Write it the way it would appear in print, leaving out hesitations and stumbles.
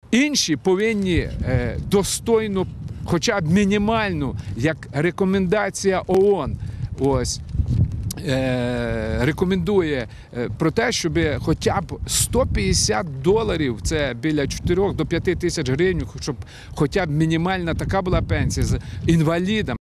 Інші повинні достойну, хоча б мінімальну, як рекомендація ООН, ось, рекомендує про те, щоб хоча б $150, це біля 4 до 5 тисяч гривень, щоб хоча б мінімальна така була пенсія з інвалідам.